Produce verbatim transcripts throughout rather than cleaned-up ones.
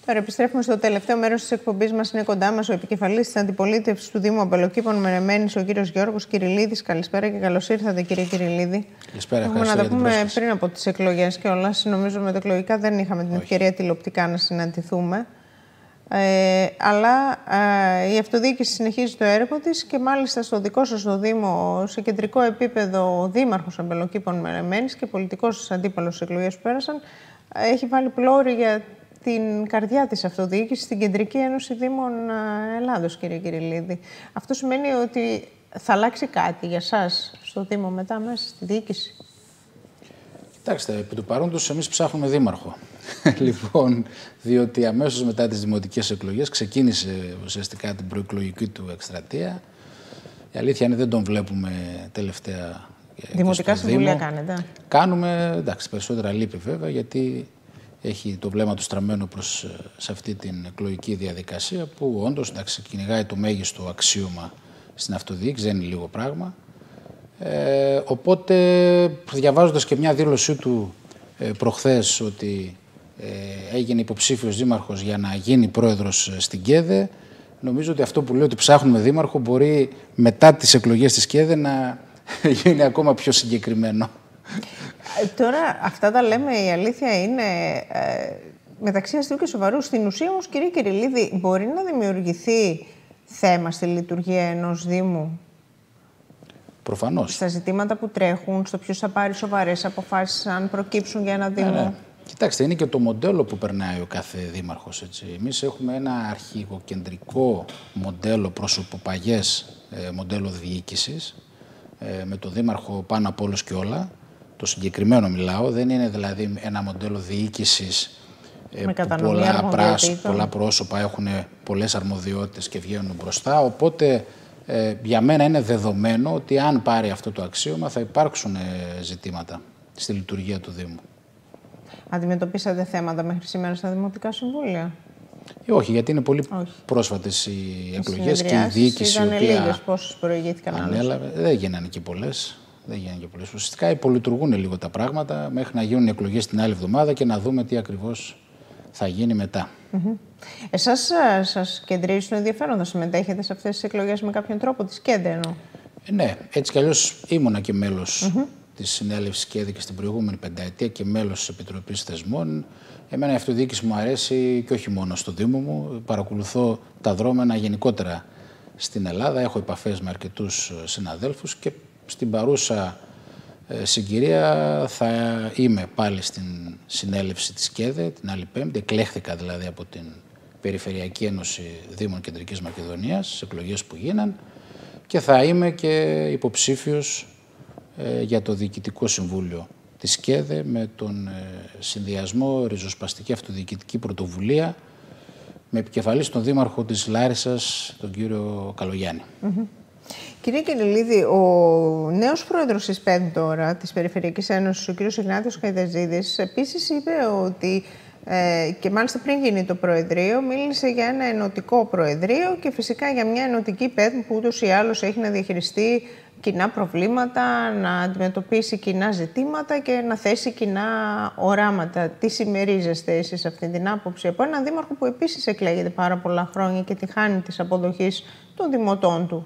Τώρα επιστρέφουμε στο τελευταίο μέρος της εκπομπής μας. Είναι κοντά μας ο επικεφαλής της αντιπολίτευσης του Δήμου Αμπελοκήπων Μερεμένης, ο κύριος Γιώργος Κυριλίδης. Καλησπέρα και καλώς ήρθατε, κύριε Κυριλίδη. Καλησπέρα, Έχουμε να τα πούμε πριν από τις εκλογές και όλα. Νομίζω μετεκλογικά δεν είχαμε την ευκαιρία τηλεοπτικά να συναντηθούμε. Ε, αλλά ε, η αυτοδιοίκηση συνεχίζει το έργο της και μάλιστα στο δικό σας το Δήμο, σε κεντρικό επίπεδο, ο Δήμαρχος Αμπελοκήπων Μερεμένης και πολιτικός αντίπαλος στις εκλογές που πέρασαν, έχει βάλει πλώρη για την καρδιά της αυτοδιοίκησης στην Κεντρική Ένωση Δήμων Ελλάδος, κύριε Κυριλίδη. Αυτό σημαίνει ότι θα αλλάξει κάτι για σας στο Δήμο μετά μέσα στη διοίκηση? Κοιτάξτε, επί του παρόντος εμείς ψάχνουμε δήμαρχο. Λοιπόν, διότι αμέσως μετά τις δημοτικές εκλογές ξεκίνησε ουσιαστικά την προεκλογική του εκστρατεία. Η αλήθεια είναι δεν τον βλέπουμε τελευταία. Δημοτικά συμβούλια κάνετε? Κάνουμε, εντάξει, περισσότερα λείπει βέβαια, γιατί έχει το βλέμμα του στραμμένο προς σε αυτή την εκλογική διαδικασία που όντως, εντάξει, κυνηγάει το μέγιστο αξίωμα στην αυτοδιοίκηση, δεν είναι λίγο πράγμα. Ε, οπότε, διαβάζοντας και μια δήλωσή του ε, προχθές ότι ε, έγινε υποψήφιος δήμαρχος για να γίνει πρόεδρος στην ΚΕΔΕ, νομίζω ότι αυτό που λέει ότι ψάχνουμε δήμαρχο μπορεί μετά τις εκλογές της ΚΕΔΕ να γίνει ακόμα πιο συγκεκριμένο. Τώρα αυτά τα λέμε, η αλήθεια είναι ε, μεταξύ αστείου και σοβαρού. Στην ουσία όμως, κύριε Κυριλίδη, μπορεί να δημιουργηθεί θέμα στη λειτουργία ενός Δήμου? Προφανώς. Στα ζητήματα που τρέχουν, στο ποιος θα πάρει σοβαρές αποφάσεις αν προκύψουν για ένα Δήμο. Ναι, ναι. Κοιτάξτε, είναι και το μοντέλο που περνάει ο κάθε δήμαρχος. Έτσι. Εμείς έχουμε ένα αρχικοκεντρικό μοντέλο, προσωποπαγές ε, μοντέλο διοίκησης, ε, με το δήμαρχο πάνω απ' όλους και όλα. Το συγκεκριμένο μιλάω, δεν είναι δηλαδή ένα μοντέλο διοίκησης ε, που πολλά, πράσ, πολλά πρόσωπα έχουν πολλές αρμοδιότητες και βγαίνουν μπροστά. Οπότε ε, για μένα είναι δεδομένο ότι αν πάρει αυτό το αξίωμα θα υπάρξουν ε, ζητήματα στη λειτουργία του Δήμου. Αντιμετωπίσατε θέματα μέχρι σήμερα στα Δημοτικά Συμβούλια? Ε, όχι, γιατί είναι πολύ όχι. πρόσφατες οι εκλογές και η διοίκηση. Ήταν λίγες, πόσες προηγήθηκαν? Ανέλαβε, δεν γίνανε και πολλές. Δεν γίνανε και πολλές. Ουσιαστικά υπολειτουργούν λίγο τα πράγματα μέχρι να γίνουν οι εκλογές την άλλη εβδομάδα και να δούμε τι ακριβώς θα γίνει μετά. Mm-hmm. Εσάς σας κεντρίζει το ενδιαφέρον να συμμετέχετε σε αυτές τις εκλογές με κάποιον τρόπο, της ΚΕΔΕ εννοώ? Ε, ναι, έτσι κι αλλιώς ήμουνα και μέλος mm-hmm. της συνέλευσης ΚΕΔΕ και στην προηγούμενη πενταετία και μέλος της Επιτροπής Θεσμών. Εμένα η αυτοδιοίκηση μου αρέσει και όχι μόνο στο Δήμο μου. Παρακολουθώ τα δρόμενα γενικότερα στην Ελλάδα. Έχω επαφές με αρκετούς συναδέλφους και στην παρούσα ε, συγκυρία θα είμαι πάλι στην συνέλευση της ΚΕΔΕ την άλλη Πέμπτη. Εκλέχθηκα δηλαδή από την Περιφερειακή Ένωση Δήμων Κεντρικής Μακεδονίας, στις εκλογές που γίναν, και θα είμαι και υποψήφιος ε, για το Διοικητικό Συμβούλιο της ΚΕΔΕ με τον ε, συνδυασμό ριζοσπαστική αυτοδιοικητική πρωτοβουλία με επικεφαλής τον Δήμαρχο της Λάρισσας, τον κύριο Καλογιάννη. Mm-hmm. Κύριε Κυριλίδη, ο νέος πρόεδρος της ΠΕΔ τώρα, της Περιφερειακής Ένωσης, ο κύριος Ιγνάτιος Χαϊδαζίδης, επίσης είπε ότι, ε, και μάλιστα πριν γίνει το Προεδρείο, μίλησε για ένα ενωτικό Προεδρείο και φυσικά για μια ενωτική ΠΕΔ που ούτως ή άλλως έχει να διαχειριστεί κοινά προβλήματα, να αντιμετωπίσει κοινά ζητήματα και να θέσει κοινά οράματα. Τι συμμερίζεστε εσείς αυτή την άποψη από έναν δήμαρχο που επίσης εκλέγεται πάρα πολλά χρόνια και τη χάνει της αποδοχής των δημοτών του?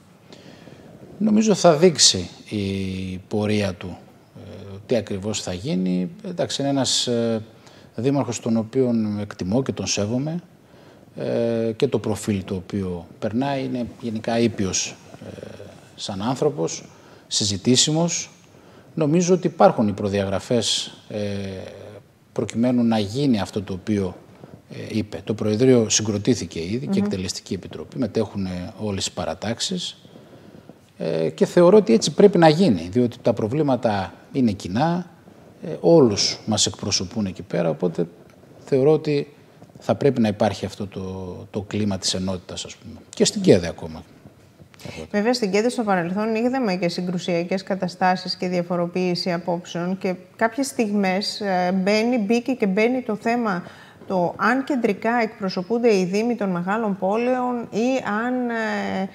Νομίζω θα δείξει η πορεία του ε, τι ακριβώς θα γίνει. Εντάξει, είναι ένας ε, δήμαρχος τον οποίον εκτιμώ και τον σέβομαι ε, και το προφίλ το οποίο περνάει είναι γενικά ήπιος ε, σαν άνθρωπος, συζητήσιμος. Νομίζω ότι υπάρχουν οι προδιαγραφές ε, προκειμένου να γίνει αυτό το οποίο ε, είπε. Το Προεδρείο συγκροτήθηκε ήδη mm-hmm. και Εκτελεστική Επιτροπή, μετέχουν όλες οι παρατάξεις ε, και θεωρώ ότι έτσι πρέπει να γίνει, διότι τα προβλήματα είναι κοινά, ε, όλους μας εκπροσωπούν εκεί πέρα, οπότε θεωρώ ότι θα πρέπει να υπάρχει αυτό το, το κλίμα της ενότητας, ας πούμε, και στην ΚΕΔΕ ακόμα. Βέβαια, στην ΚΕΔΕ στο παρελθόν είδαμε και συγκρουσιακές καταστάσεις και διαφοροποίηση απόψεων και κάποιες στιγμές μπαίνει, μπήκε και μπαίνει το θέμα το αν κεντρικά εκπροσωπούνται οι δήμοι των μεγάλων πόλεων ή αν ε,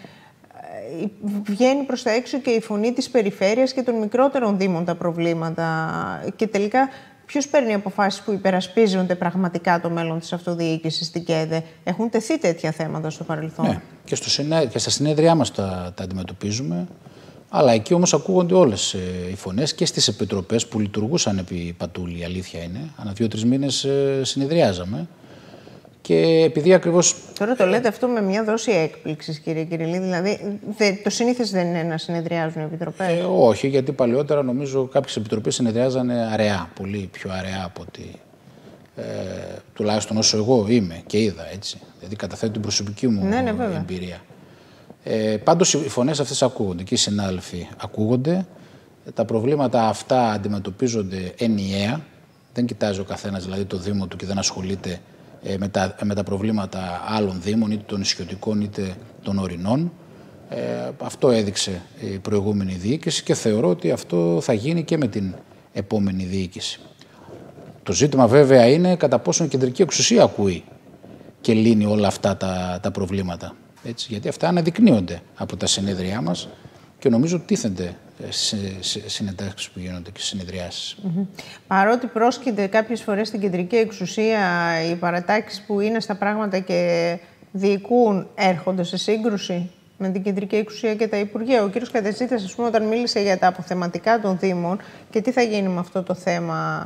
βγαίνει προς τα έξω και η φωνή της περιφέρειας και των μικρότερων δήμων τα προβλήματα. Και τελικά Ποιος παίρνει αποφάσεις που υπερασπίζονται πραγματικά το μέλλον της αυτοδιοίκησης στην ΚΕΔΕ? Έχουν τεθεί τέτοια θέματα στο παρελθόν. Ναι, και, στο συνέ... και στα συνέδριά μας τα, τα αντιμετωπίζουμε. Αλλά εκεί όμως ακούγονται όλες ε, οι φωνές και στις επιτροπές που λειτουργούσαν επί πατούλη, η αλήθεια είναι. Ανά δύο-τρεις μήνες ε, συνεδριάζαμε. Και επειδή ακριβώς. Τώρα το λέτε αυτό με μια δόση έκπληξης, κύριε Κυριλίδη. Δηλαδή, δε, το συνήθες δεν είναι να συνεδριάζουν οι επιτροπές. Ε, όχι, γιατί παλαιότερα νομίζω κάποιες επιτροπές συνεδριάζανε αραιά. Πολύ πιο αραιά από ότι. Ε, τουλάχιστον όσο εγώ είμαι και είδα, έτσι. Δηλαδή, καταθέτω την προσωπική μου ναι, ναι, εμπειρία. Ε, πάντως, οι φωνές αυτές ακούγονται και οι συνάδελφοι ακούγονται. Τα προβλήματα αυτά αντιμετωπίζονται ενιαία. Δεν κοιτάζει ο καθένας δηλαδή το Δήμο του και δεν ασχολείται με τα, με τα προβλήματα άλλων δήμων, είτε των νησιωτικών είτε των ορεινών. Ε, αυτό έδειξε η προηγούμενη διοίκηση και θεωρώ ότι αυτό θα γίνει και με την επόμενη διοίκηση. Το ζήτημα βέβαια είναι κατά πόσο η κεντρική εξουσία ακούει και λύνει όλα αυτά τα, τα προβλήματα. Έτσι, γιατί αυτά αναδεικνύονται από τα συνέδριά μας και νομίζω ότι τίθενται σε συνεντεύξεις που γίνονται και συνεδριάσεις. Mm-hmm. Παρότι πρόσκειται κάποιες φορές στην κεντρική εξουσία, οι παρατάξεις που είναι στα πράγματα και διοικούν έρχονται σε σύγκρουση με την κεντρική εξουσία και τα Υπουργεία. Ο κύριος Κατεζήτας, ας πούμε, όταν μίλησε για τα αποθεματικά των Δήμων και τι θα γίνει με αυτό το θέμα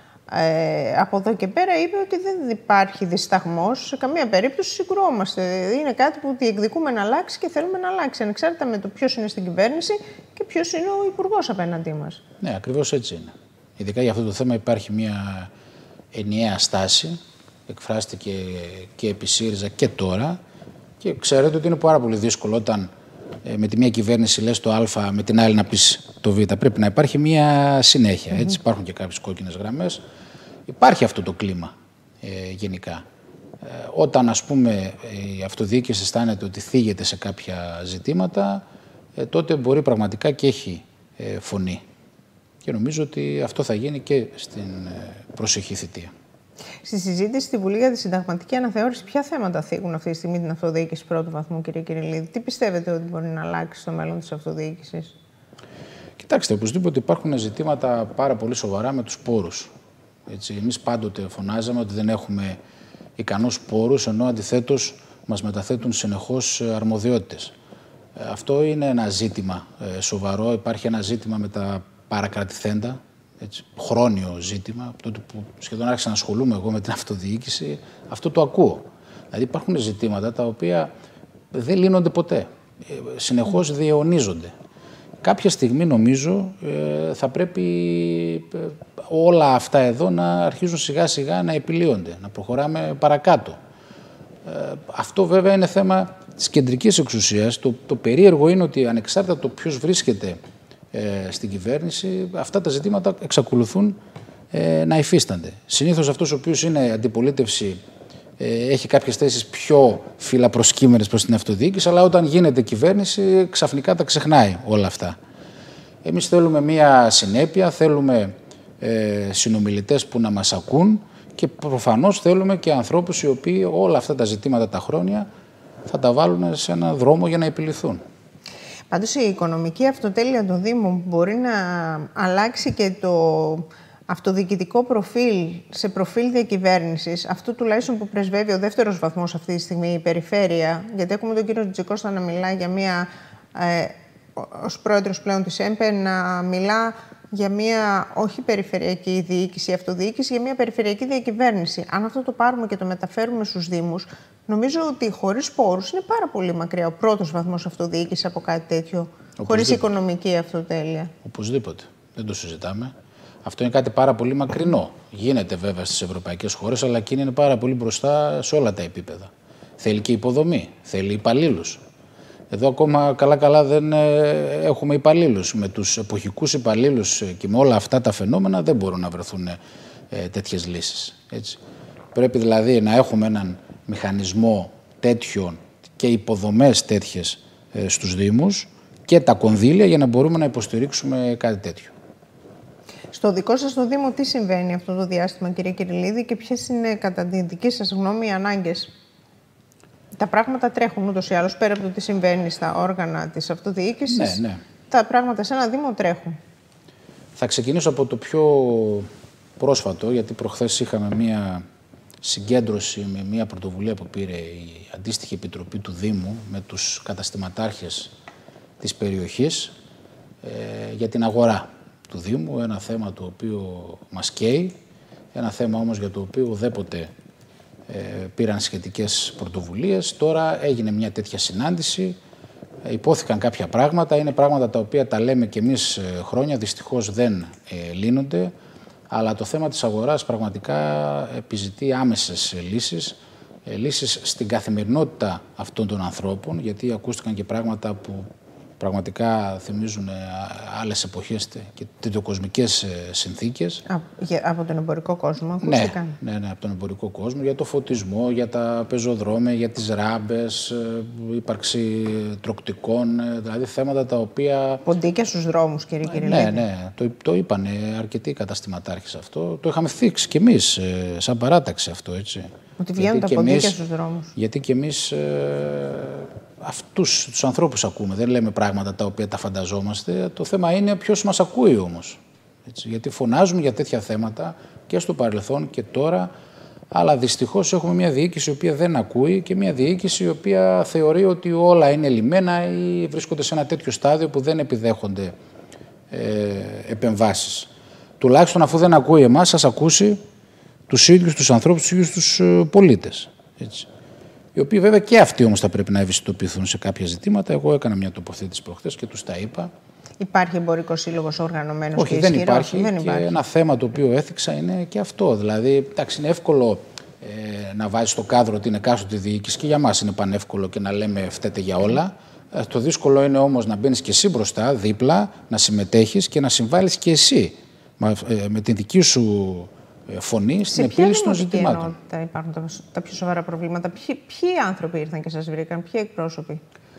ε, από εδώ και πέρα, είπε ότι δεν υπάρχει δισταγμός, σε καμία περίπτωση συγκρουόμαστε. Είναι κάτι που διεκδικούμε να αλλάξει και θέλουμε να αλλάξει, ανεξάρτητα με το ποιος είναι στην κυβέρνηση και ποιος είναι ο υπουργός απέναντί μας. Ναι, ακριβώς έτσι είναι. Ειδικά για αυτό το θέμα υπάρχει μια ενιαία στάση, εκφράστηκε και επί ΣΥΡΙΖΑ και τώρα, και ξέρετε ότι είναι πάρα πολύ δύσκολο όταν ε, με τη μία κυβέρνηση λες το Α, με την άλλη να πεις το Β. Πρέπει να υπάρχει μια συνέχεια. Mm-hmm. Έτσι. Υπάρχουν και κάποιες κόκκινες γραμμές. Υπάρχει αυτό το κλίμα ε, γενικά. Ε, όταν, ας πούμε, η αυτοδιοίκηση αισθάνεται ότι θίγεται σε κάποια ζητήματα, ε, τότε μπορεί πραγματικά και έχει ε, φωνή. Και νομίζω ότι αυτό θα γίνει και στην ε, προσεχή θητεία. Στη συζήτηση στη Βουλή για τη συνταγματική αναθεώρηση, ποια θέματα θίγουν αυτή τη στιγμή την αυτοδιοίκηση πρώτου βαθμού, κύριε Κυριλίδη? Τι πιστεύετε ότι μπορεί να αλλάξει στο μέλλον της αυτοδιοίκησης? Κοιτάξτε, οπωσδήποτε υπάρχουν ζητήματα πάρα πολύ σοβαρά με τους πόρους. Έτσι, εμείς πάντοτε φωνάζαμε ότι δεν έχουμε ικανούς πόρους, ενώ αντιθέτως μας μεταθέτουν συνεχώς αρμοδιότητες. Αυτό είναι ένα ζήτημα ε, σοβαρό. Υπάρχει ένα ζήτημα με τα παρακρατηθέντα. Έτσι, χρόνιο ζήτημα, από τότε που σχεδόν άρχισα να ασχολούμαι εγώ με την αυτοδιοίκηση, αυτό το ακούω. Δηλαδή υπάρχουν ζητήματα τα οποία δεν λύνονται ποτέ, συνεχώς διαιωνίζονται. Κάποια στιγμή νομίζω θα πρέπει όλα αυτά εδώ να αρχίζουν σιγά σιγά να επιλύονται, να προχωράμε παρακάτω. Αυτό βέβαια είναι θέμα της κεντρικής εξουσίας. Το, το περίεργο είναι ότι ανεξάρτητα το ποιος βρίσκεται στην κυβέρνηση, αυτά τα ζητήματα εξακολουθούν ε, να υφίστανται. Συνήθως αυτός ο οποίος είναι αντιπολίτευση ε, έχει κάποιες θέσεις πιο φιλαπροσκύμενες προς την αυτοδιοίκηση, αλλά όταν γίνεται κυβέρνηση ξαφνικά τα ξεχνάει όλα αυτά. Εμείς θέλουμε μία συνέπεια, θέλουμε ε, συνομιλητές που να μας ακούν και προφανώς θέλουμε και ανθρώπους οι οποίοι όλα αυτά τα ζητήματα τα χρόνια θα τα βάλουν σε έναν δρόμο για να επιληθούν. Πάντως η οικονομική αυτοτέλεια των Δήμων μπορεί να αλλάξει και το αυτοδιοικητικό προφίλ σε προφίλ διακυβέρνησης. Αυτό τουλάχιστον που πρεσβεύει ο δεύτερος βαθμός αυτή τη στιγμή, η περιφέρεια. Γιατί έχουμε τον κύριο Τζικώστα να μιλάει για μια, ε, ως πρόεδρος πλέον της ΕΜΠΕ, να μιλά για μια όχι περιφερειακή διοίκηση, αυτοδιοίκηση, για μια περιφερειακή διακυβέρνηση. Αν αυτό το πάρουμε και το μεταφέρουμε στους Δήμους, νομίζω ότι χωρίς πόρους είναι πάρα πολύ μακριά ο πρώτος βαθμός αυτοδιοίκησης από κάτι τέτοιο, χωρίς οικονομική αυτοτέλεια. Οπωσδήποτε. Δεν το συζητάμε. Αυτό είναι κάτι πάρα πολύ μακρινό. Γίνεται βέβαια στις ευρωπαϊκές χώρες, αλλά εκείνη είναι πάρα πολύ μπροστά σε όλα τα επίπεδα. Θέλει και υποδομή, θέλει υπαλλήλους. Εδώ ακόμα καλά-καλά δεν έχουμε υπαλλήλους. Με τους εποχικούς υπαλλήλους και με όλα αυτά τα φαινόμενα δεν μπορούν να βρεθούν ε, τέτοιες λύσεις. Έτσι. Πρέπει δηλαδή να έχουμε έναν μηχανισμό τέτοιων και υποδομές τέτοιες ε, στους Δήμους και τα κονδύλια για να μπορούμε να υποστηρίξουμε κάτι τέτοιο. Στο δικό σας το Δήμο τι συμβαίνει αυτό το διάστημα, κύριε Κυριλίδη, και ποιες είναι κατά τη δική σας γνώμη οι ανάγκες? Τα πράγματα τρέχουν ούτως ή άλλως, πέρα από το τι συμβαίνει στα όργανα της αυτοδιοίκησης. Ναι, ναι. Τα πράγματα σε ένα Δήμο τρέχουν. Θα ξεκινήσω από το πιο πρόσφατο, γιατί προχθές είχαμε μία συγκέντρωση με μία πρωτοβουλία που πήρε η αντίστοιχη επιτροπή του Δήμου με τους καταστηματάρχες της περιοχής ε, για την αγορά του Δήμου, ένα θέμα το οποίο μας καίει, ένα θέμα όμως για το οποίο ουδέποτε ε, πήραν σχετικές πρωτοβουλίες. Τώρα έγινε μια τέτοια συνάντηση, ε, υπόθηκαν κάποια πράγματα, είναι πράγματα τα οποία τα λέμε και εμείς ε, χρόνια, δυστυχώς δεν ε, λύνονται, αλλά το θέμα της αγοράς πραγματικά επιζητεί άμεσες λύσεις, ε, λύσεις στην καθημερινότητα αυτών των ανθρώπων, γιατί ακούστηκαν και πράγματα που πραγματικά θυμίζουν άλλες εποχές και τριτοκοσμικές συνθήκες. Α, από τον εμπορικό κόσμο ακούστηκαν. Ναι, ναι, ναι, από τον εμπορικό κόσμο, για το φωτισμό, για τα πεζοδρόμια, για τις ράμπες, ύπαρξη τροκτικών, δηλαδή θέματα τα οποία... Ποντίκια στους δρόμους, κύριε Κυρίλη. Ναι, ναι, το, το είπαν αρκετοί καταστηματάρχες αυτό. Το είχαμε θίξει κι εμείς, σαν παράταξη αυτό, έτσι. Ότι βγαίνουν τα ποντίκια στους δρόμους. Γιατί κι εμείς ε, αυτούς τους ανθρώπους ακούμε, δεν λέμε πράγματα τα οποία τα φανταζόμαστε. Το θέμα είναι ποιος μας ακούει όμως. Έτσι, γιατί φωνάζουμε για τέτοια θέματα και στο παρελθόν και τώρα, αλλά δυστυχώς έχουμε μια διοίκηση η οποία δεν ακούει και μια διοίκηση η οποία θεωρεί ότι όλα είναι λυμμένα ή βρίσκονται σε ένα τέτοιο στάδιο που δεν επιδέχονται ε, επεμβάσεις. Τουλάχιστον αφού δεν ακούει εμάς, ας ακούσει τους ίδιους τους ανθρώπους, τους ίδιους τους ε, πολίτες. Έτσι. Οι οποίοι βέβαια και αυτοί όμως θα πρέπει να ευαισθητοποιηθούν σε κάποια ζητήματα. Εγώ έκανα μια τοποθέτηση προχθές και τους τα είπα. Υπάρχει εμπορικός σύλλογος οργανωμένος? Όχι, και δεν ισχυρός? υπάρχει. Δεν και υπάρχει. Ένα θέμα το οποίο έθιξα είναι και αυτό. Δηλαδή, εντάξει, είναι εύκολο ε, να βάζει στο κάδρο την εκάστοτε διοίκηση και για μας είναι πανεύκολο και να λέμε φταίτε για όλα. Ε, το δύσκολο είναι όμως να μπαίνεις και εσύ μπροστά, δίπλα, να συμμετέχεις και να συμβάλλεις και εσύ με, ε, με την δική σου φωνή στην επίλυση των ζητημάτων. Σε υπάρχουν τα, τα πιο σοβαρά προβλήματα? Ποιοι, ποιοι άνθρωποι ήρθαν και σας βρήκαν, ποιοι εκπρόσωποι?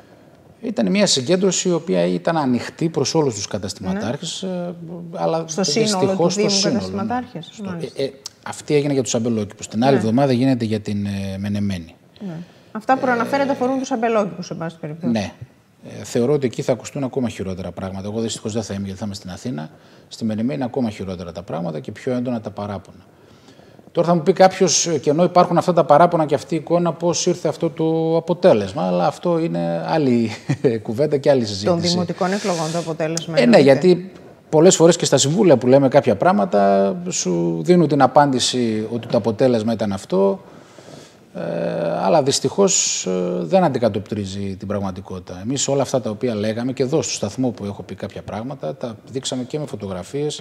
Ήταν μια συγκέντρωση η οποία ήταν ανοιχτή προς όλους τους καταστηματάρχες, ναι. αλλά στο σύνολο του Δήμου καταστηματάρχες. Στο, ε, ε, αυτή έγινε για τους αμπελόκηπους. Την άλλη ναι. εβδομάδα γίνεται για την ε, Μενεμένη. Ναι. Αυτά που ε, αναφέρετε αφορούν τους αμπελόκηπους, σε πάση περιπτώσει. Ναι. Ε, θεωρώ ότι εκεί θα ακουστούν ακόμα χειρότερα πράγματα. Εγώ δυστυχώς δεν θα είμαι, γιατί θα είμαι στην Αθήνα. Στη Μενεμένη είναι ακόμα χειρότερα τα πράγματα και πιο έντονα τα παράπονα. Τώρα θα μου πει κάποιος, και ενώ υπάρχουν αυτά τα παράπονα και αυτή η εικόνα, πώς ήρθε αυτό το αποτέλεσμα. Αλλά αυτό είναι άλλη κουβέντα και άλλη συζήτηση. Των δημοτικών εκλογών το αποτέλεσμα. Ε, ναι, γιατί πολλές φορές και στα συμβούλια που λέμε κάποια πράγματα, σου δίνουν την απάντηση ότι το αποτέλεσμα ήταν αυτό. Ε, αλλά δυστυχώς ε, δεν αντικατοπτρίζει την πραγματικότητα. Εμείς όλα αυτά τα οποία λέγαμε και εδώ στο σταθμό που έχω πει κάποια πράγματα, τα δείξαμε και με φωτογραφίες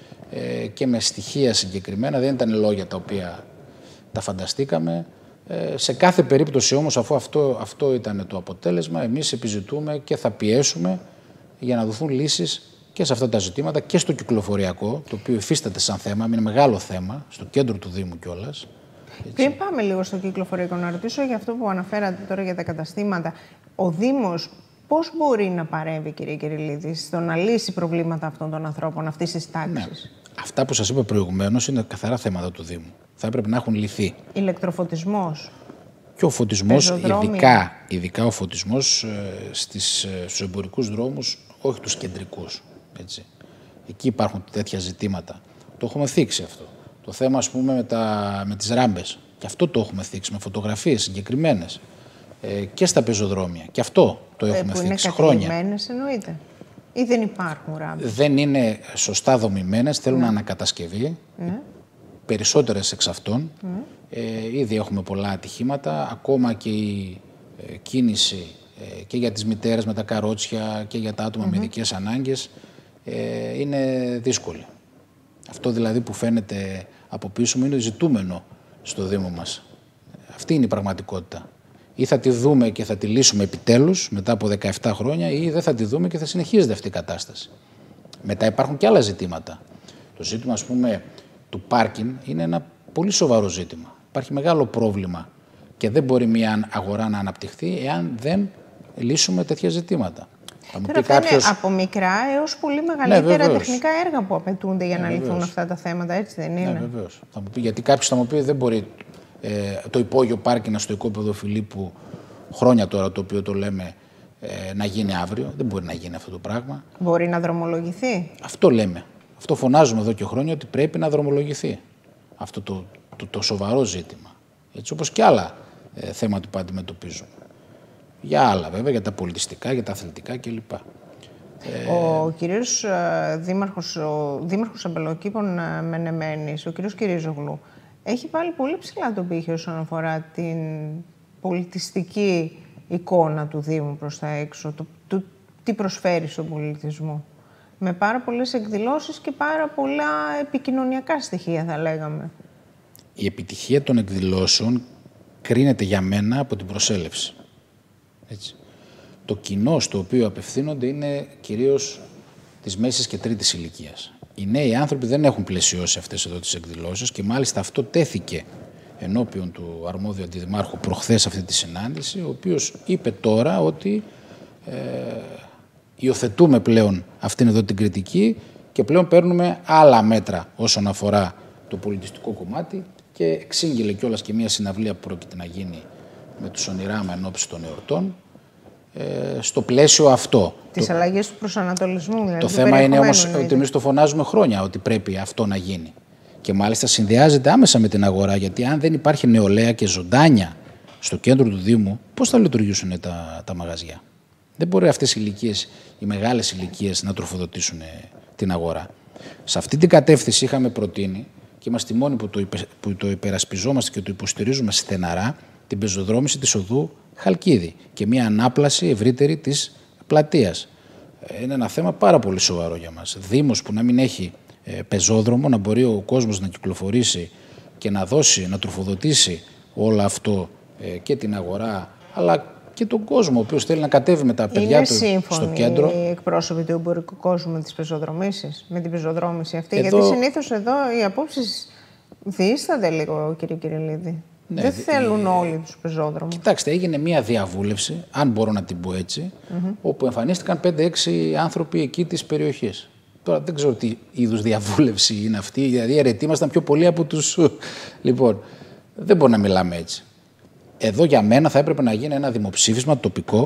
ε, και με στοιχεία συγκεκριμένα. Δεν ήταν λόγια τα οποία τα φανταστήκαμε. Ε, σε κάθε περίπτωση όμως, αφού αυτό, αυτό ήταν το αποτέλεσμα, εμείς επιζητούμε και θα πιέσουμε για να δοθούν λύσεις και σε αυτά τα ζητήματα και στο κυκλοφοριακό, το οποίο υφίσταται σαν θέμα, είναι μεγάλο θέμα, στο κέντρο του Δήμου κιόλας. Πριν πάμε λίγο στο κυκλοφοριακό, να ρωτήσω για αυτό που αναφέρατε τώρα για τα καταστήματα. Ο Δήμος πώς μπορεί να παρέμβει, κύριε Κυριλίδη, στο να λύσει προβλήματα αυτών των ανθρώπων, αυτής της τάξης? Ναι. Αυτά που σας είπα προηγουμένως είναι καθαρά θέματα του Δήμου. Θα έπρεπε να έχουν λυθεί. Ηλεκτροφωτισμός. Και ο φωτισμός, ειδικά, ειδικά ο φωτισμός ε, στις, ε, στους εμπορικούς δρόμους, όχι τους κεντρικούς. Έτσι. Εκεί υπάρχουν τέτοια ζητήματα. Το έχουμε θίξει αυτό. Το θέμα, ας πούμε, με, τα, με τις ράμπες. Και αυτό το έχουμε θίξει με φωτογραφίες συγκεκριμένες. Ε, και στα πεζοδρόμια. Και αυτό το έχουμε ε, θίξει χρόνια. Είναι κατηλημμένες, εννοείται. Ή δεν υπάρχουν ράμπες? Δεν είναι σωστά δομημένες, θέλουν ναι. ανακατασκευή. Ναι. Περισσότερες εξ αυτών. Ναι. Ε, ήδη έχουμε πολλά ατυχήματα. Ακόμα και η ε, κίνηση ε, και για τις μητέρες με τα καρότσια και για τα άτομα mm-hmm. με ειδικές ανάγκες ε, είναι δύσκολη. Αυτό δηλαδή που φαίνεται από πίσω μου είναι ζητούμενο στο Δήμο μας. Αυτή είναι η πραγματικότητα. Ή θα τη δούμε και θα τη λύσουμε επιτέλους μετά από δεκαεπτά χρόνια, ή δεν θα τη δούμε και θα συνεχίζεται αυτή η κατάσταση. Μετά υπάρχουν και άλλα ζητήματα. Το ζήτημα, ας πούμε, του πάρκινγκ είναι ένα πολύ σοβαρό ζήτημα. Υπάρχει μεγάλο πρόβλημα και δεν μπορεί μια αγορά να αναπτυχθεί εάν δεν λύσουμε τέτοια ζητήματα. Τώρα θα κάποιος... είναι από μικρά έως πολύ μεγαλύτερα ναι, τεχνικά έργα που απαιτούνται για ναι, να λυθούν βεβαίως. Αυτά τα θέματα, έτσι δεν είναι? Ναι, βεβαίως. Θα μου πει, γιατί κάποιος θα μου πει δεν μπορεί ε, το υπόγειο πάρκινγκ στο οικόπεδο Φιλίππου, χρόνια τώρα το οποίο το λέμε, ε, να γίνει αύριο. Δεν μπορεί να γίνει αυτό το πράγμα. Μπορεί να δρομολογηθεί? Αυτό λέμε. Αυτό φωνάζουμε εδώ και χρόνια ότι πρέπει να δρομολογηθεί αυτό το, το, το σοβαρό ζήτημα. Έτσι όπως και άλλα ε, θέματα που αντιμετωπίζουμε. Για άλλα βέβαια, για τα πολιτιστικά, για τα αθλητικά κλπ. Ο κύριος δήμαρχος, ο δήμαρχος Αμπελοκήπων Μενεμένης, ο κύριος Κυρίζογλου, έχει βάλει πολύ ψηλά τον πύχη όσον αφορά την πολιτιστική εικόνα του Δήμου προς τα έξω, το, το, τι προσφέρει στον πολιτισμό. Με πάρα πολλές εκδηλώσεις και πάρα πολλά επικοινωνιακά στοιχεία, θα λέγαμε. Η επιτυχία των εκδηλώσεων κρίνεται για μένα από την προσέλευση. Έτσι. Το κοινό στο οποίο απευθύνονται είναι κυρίως της μέσης και τρίτης ηλικίας. Οι νέοι άνθρωποι δεν έχουν πλαισιώσει αυτές εδώ τις εκδηλώσεις και μάλιστα αυτό τέθηκε ενώπιον του αρμόδιου αντιδημάρχου προχθές αυτή τη συνάντηση, ο οποίος είπε τώρα ότι ε, υιοθετούμε πλέον αυτήν εδώ την κριτική και πλέον παίρνουμε άλλα μέτρα όσον αφορά το πολιτιστικό κομμάτι και εξήγηλε κιόλας και μια συναυλία που πρόκειται να γίνει με τους Ονειράμα εν ώψη των εορτών, ε, στο πλαίσιο αυτό. Τις το... αλλαγές του προσανατολισμού, δηλαδή. Το θέμα είναι όμως ότι εμείς το φωνάζουμε χρόνια ότι πρέπει αυτό να γίνει. Και μάλιστα συνδυάζεται άμεσα με την αγορά, γιατί αν δεν υπάρχει νεολαία και ζωντάνια στο κέντρο του Δήμου, πώς θα λειτουργήσουν τα, τα μαγαζιά. Δεν μπορεί αυτές οι ηλικίες, οι μεγάλες ηλικίες, να τροφοδοτήσουν την αγορά. Σε αυτή την κατεύθυνση είχαμε προτείνει και είμαστε οι μόνοι που το, υπε, που το υπερασπιζόμαστε και το υποστηρίζουμε στεναρά, την πεζοδρόμηση της οδού Χαλκίδη και μια ανάπλαση ευρύτερη της πλατείας. Είναι ένα θέμα πάρα πολύ σοβαρό για μας. Δήμος που να μην έχει ε, πεζόδρομο, να μπορεί ο κόσμος να κυκλοφορήσει και να δώσει, να τροφοδοτήσει όλο αυτό ε, και την αγορά, αλλά και τον κόσμο ο οποίος θέλει να κατέβει με τα παιδιά είναι του στο κέντρο. Είναι σύμφωνοι οι εκπρόσωποι του εμπορικού κόσμου με τις πεζοδρομήσεις, με την πεζοδρόμηση αυτή? Εδώ... Γιατί συνήθως εδώ οι απόψεις διείστανται λίγο, κύριε Κυρίλιδη. Ναι, δεν θέλουν ε... όλοι τους πεζόδρομους. Κοιτάξτε, έγινε μια διαβούλευση, αν μπορώ να την πω έτσι, mm-hmm. όπου εμφανίστηκαν πέντε έξι άνθρωποι εκεί της περιοχής. Τώρα δεν ξέρω τι είδους διαβούλευση είναι αυτή, δηλαδή αιρετήμασταν πιο πολλοί από τους... Λοιπόν, δεν μπορούμε να μιλάμε έτσι. Εδώ για μένα θα έπρεπε να γίνει ένα δημοψήφισμα τοπικό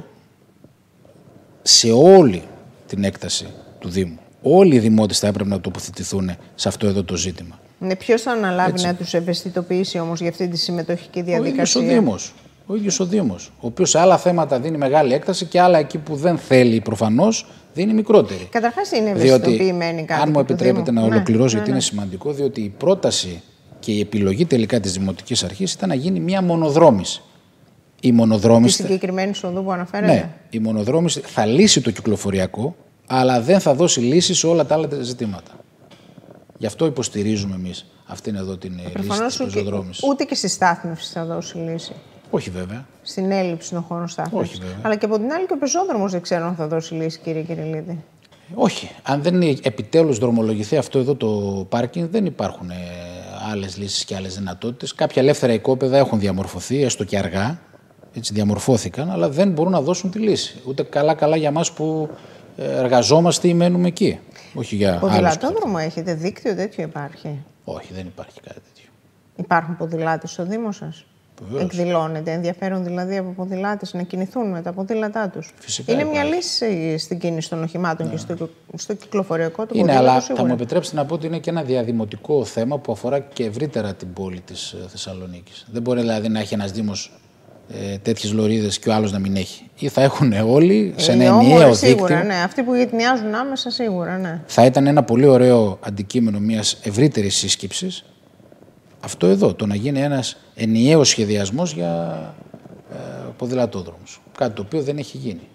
σε όλη την έκταση του Δήμου. Όλοι οι δημότες θα έπρεπε να τοποθετηθούν σε αυτό εδώ το ζήτημα. Ναι, ποιος θα αναλάβει έτσι να τους ευαισθητοποιήσει όμως για αυτή τη συμμετοχική διαδικασία? Ο ίδιος ο Δήμος. Ο ίδιος ο Δήμος. Ο οποίος σε άλλα θέματα δίνει μεγάλη έκταση και άλλα εκεί που δεν θέλει προφανώς δίνει μικρότερη. Καταρχάς είναι ευαισθητοποιημένοι κάτι. Αν μου επιτρέπετε να ναι, ολοκληρώσω, ναι, γιατί ναι. είναι σημαντικό, διότι η πρόταση και η επιλογή τελικά της Δημοτικής Αρχής ήταν να γίνει μια μονοδρόμηση. Η μονοδρόμηση. Τη συγκεκριμένη οδού που αναφέρεται. Ναι, η μονοδρόμηση θα λύσει το κυκλοφοριακό, αλλά δεν θα δώσει λύση σε όλα τα άλλα ζητήματα. Γι' αυτό υποστηρίζουμε εμείς αυτήν εδώ την λύση της πεζοδρόμησης. Ούτε και στη στάθμευση θα δώσει λύση. Όχι βέβαια. Στην έλλειψη των χώρων στάθμευσης. Αλλά και από την άλλη και ο πεζόδρομος δεν ξέρω αν θα δώσει λύση, κύριε Κυρίλιδη. Όχι. Αν δεν επιτέλους δρομολογηθεί αυτό εδώ το πάρκινγκ, δεν υπάρχουν ε, άλλες λύσεις και άλλες δυνατότητες. Κάποια ελεύθερα οικόπεδα έχουν διαμορφωθεί, έστω και αργά. Έτσι διαμορφώθηκαν, αλλά δεν μπορούν να δώσουν τη λύση. Ούτε καλά-καλά για μας που εργαζόμαστε ή μένουμε εκεί. Όχι για άλλους. Ποδηλατόδρομο έχετε, δίκτυο τέτοιο υπάρχει? Όχι, δεν υπάρχει κάτι τέτοιο. Υπάρχουν ποδηλάτες στο Δήμο σας? Βεβαίως. Εκδηλώνεται ενδιαφέρον δηλαδή από ποδηλάτες να κινηθούν με τα ποδήλατά τους? Φυσικά είναι υπάρχει. μια λύση στην κίνηση των οχημάτων, ναι, και στο, στο κυκλοφοριακό του είναι, ποδήλατο. Αλλά σίγουρα. Θα μου επιτρέψετε να πω ότι είναι και ένα διαδημοτικό θέμα που αφορά και ευρύτερα την πόλη της Θεσσαλονίκης. Δεν μπορεί δηλαδή να έχει ένας Δήμος ε, τέτοιες λωρίδες και ο άλλος να μην έχει. Ή θα έχουν όλοι σε ένα ενιαίο δίκτυο. Σίγουρα, ναι. Αυτοί που γειτνιάζουν άμεσα, σίγουρα, ναι. Θα ήταν ένα πολύ ωραίο αντικείμενο μιας ευρύτερης σύσκεψης. Αυτό εδώ, το να γίνει ένας ενιαίος σχεδιασμός για ε, ποδηλατόδρομους. Κάτι το οποίο δεν έχει γίνει.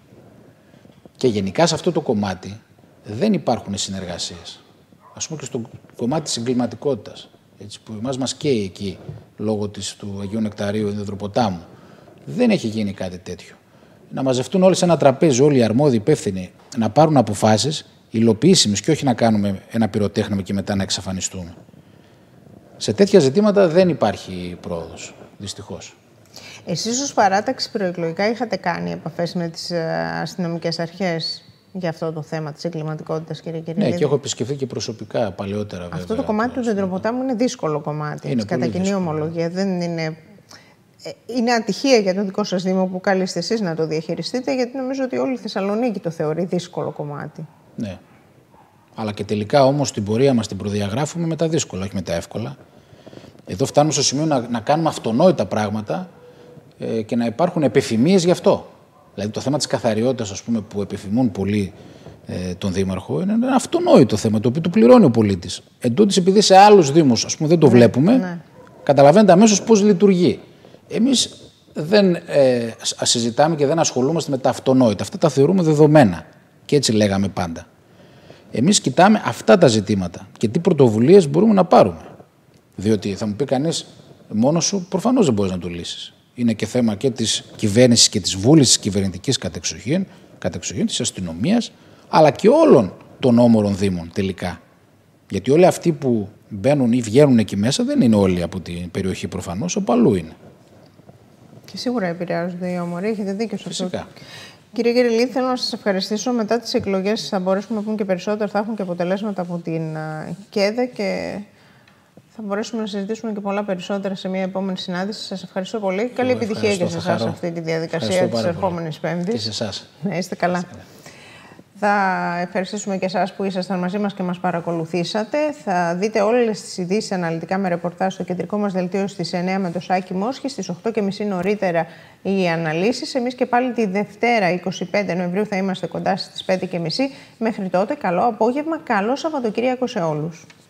Και γενικά σε αυτό το κομμάτι δεν υπάρχουν συνεργασίες. Ας πούμε και στο κομμάτι της εγκληματικότητας, έτσι, που εμάς μας καίει εκεί λόγω της, του Αγίου Νεκταρίου Ινδροποτάμου. Δεν έχει γίνει κάτι τέτοιο. Να μαζευτούν όλοι σε ένα τραπέζι, όλοι οι αρμόδιοι υπεύθυνοι, να πάρουν αποφάσεις υλοποιήσιμες και όχι να κάνουμε ένα πυροτέχνημα και μετά να εξαφανιστούμε. Σε τέτοια ζητήματα δεν υπάρχει πρόοδος, δυστυχώς. Εσείς ως παράταξη προεκλογικά είχατε κάνει επαφές με τις αστυνομικές αρχές για αυτό το θέμα της εγκληματικότητας, κύριε Κυρίλιδη? Ναι, και έχω επισκεφθεί και προσωπικά παλαιότερα. Αυτό βέβαια, το κομμάτι του Δεντροποτάμου είναι δύσκολο κομμάτι. Είναι κατά κοινή ομολογία. Δεν είναι... είναι ατυχία για το δικό σας Δήμο που καλείστε εσείς να το διαχειριστείτε, γιατί νομίζω ότι όλη η Θεσσαλονίκη το θεωρεί δύσκολο κομμάτι. Ναι. Αλλά και τελικά όμως την πορεία μας την προδιαγράφουμε με τα δύσκολα, όχι με τα εύκολα. Εδώ φτάνουμε στο σημείο να, να κάνουμε αυτονόητα πράγματα ε, και να υπάρχουν επιφημίες γι' αυτό. Δηλαδή το θέμα της καθαριότητας, ας πούμε, που επιφημούν πολύ ε, τον Δήμαρχο, είναι ένα αυτονόητο θέμα το οποίο το πληρώνει ο πολίτης. Εν τούτης, επειδή σε άλλους Δήμους, ας πούμε, δεν το ναι, βλέπουμε, ναι. καταλαβαίνετε αμέσως πώς λειτουργεί. Εμείς δεν ε, συζητάμε και δεν ασχολούμαστε με τα αυτονόητα. Αυτά τα θεωρούμε δεδομένα. Και έτσι λέγαμε πάντα. Εμείς κοιτάμε αυτά τα ζητήματα και τι πρωτοβουλίες μπορούμε να πάρουμε. Διότι θα μου πει κανείς, μόνος σου προφανώς δεν μπορείς να το λύσεις. Είναι και θέμα και της κυβέρνησης και της βούλησης κυβερνητικής κατεξοχήν, κατεξοχήν της αστυνομίας, αλλά και όλων των όμορων δήμων τελικά. Γιατί όλοι αυτοί που μπαίνουν ή βγαίνουν εκεί μέσα δεν είναι όλοι από την περιοχή προφανώς, από αλλού είναι. Και σίγουρα επηρεάζονται οι όμοροι, έχετε δίκιο σε αυτό. Φυσικά. Κύριε Κυριλή, θέλω να σας ευχαριστήσω. Μετά τις εκλογές θα μπορέσουμε να πούμε και περισσότερο, θα έχουν και αποτελέσματα από την ΚΕΔΕ και θα μπορέσουμε να συζητήσουμε και πολλά περισσότερα σε μια επόμενη συνάντηση. Σας ευχαριστώ πολύ. Καλή Εγώ επιτυχία και σε εσάς αυτή τη διαδικασία της ερχόμενης Πέμπτης. Και σε εσάς. Να είστε καλά. Θα ευχαριστήσουμε και εσάς που ήσασταν μαζί μας και μας παρακολουθήσατε. Θα δείτε όλες τις ειδήσεις αναλυτικά με ρεπορτάζ στο κεντρικό μας δελτίο στις εννιά με το Σάκη Μόσχη. Στις οκτώ και μισή νωρίτερα οι αναλύσεις. Εμείς και πάλι τη Δευτέρα, εικοστή πέμπτη Νοεμβρίου, θα είμαστε κοντά στις πέντε και μισή. Μέχρι τότε, καλό απόγευμα, καλό Σαββατοκύριακο σε όλους.